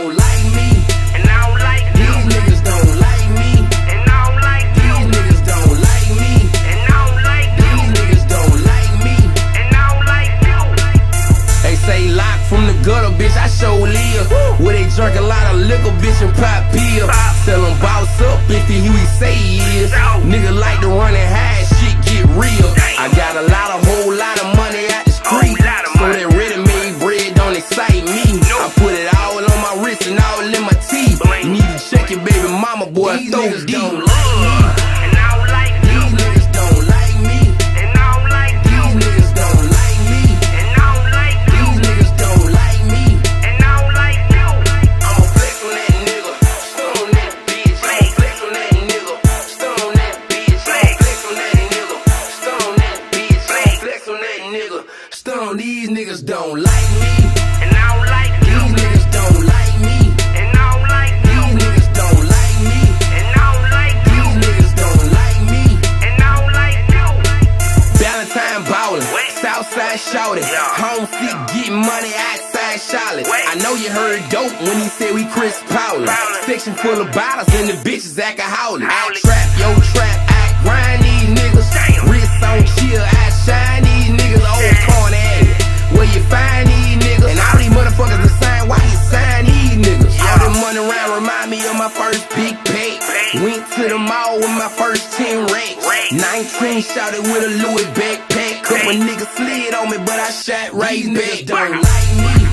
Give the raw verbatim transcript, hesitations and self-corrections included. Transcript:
don't like me, and I don't like you. These niggas don't like me, and I don't like you. These niggas don't like me, and I don't like you. These niggas don't like me, and I don't like you. They say lock from the gutter, bitch, I show live. Where they drink a lot of liquor, bitch, and pop pills. Tell him boss up if he who he say he is. Nigga like to run and hide, shit get real. I got a lot, a whole lot of money out the street, so that ready-made bread don't excite me. I put it all on my wrist and all in my teeth. You need to check your baby mama, boy, These And niggas I don't don't like you. These niggas don't like me, And I don't like you. These niggas don't like me, And I don't like you. These niggas don't like me. And I don't like you. I'ma flex on that nigga, stun on that bitch. I'ma flex on that nigga, stun on that bitch. I'ma flex on that nigga, stun on that bitch. I'ma flex on that nigga, stun on these niggas don't like me. And I don't like you. These niggas don't like me. And I don't like you. These niggas don't like me. And I don't like you. These niggas don't like me. And I don't like you. Valentine ballin', Southside shoutin', Yeah. home seat getting money outside Charlotte. Wait. I know you heard dope when he said we Chris Paulin'. Paulin'. Section full of bottles and the bitches alcoholic. I Howlin'. trap, yo trap, I grind these niggas. Damn. Wrist on chill, I shine these niggas. Old Damn. corner alley, where you find these niggas. And all these motherfuckers the same, why you sign these niggas? Yeah. All that money around remind me of my first big pay. Went to the mall with my first ten racks. Racks. nineteen shot it with a Louis backpack. Couple niggas slid on me, but I shot right These back. niggas Don't don't like me.